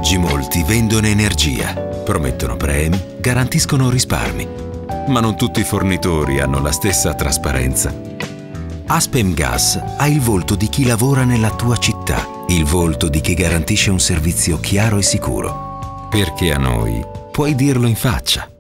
Oggi molti vendono energia, promettono premi, garantiscono risparmi, ma non tutti i fornitori hanno la stessa trasparenza. Aspem Gas ha il volto di chi lavora nella tua città, il volto di chi garantisce un servizio chiaro e sicuro. Perché a noi puoi dirlo in faccia.